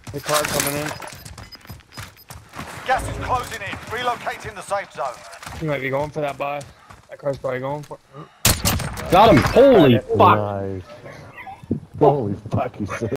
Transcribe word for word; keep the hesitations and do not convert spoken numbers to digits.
The car coming in. Gas is closing in. Relocating the safe zone. You might be going for that buy. That car's probably going for it. Got him! Holy fuck! Nice. Holy fuck, you said.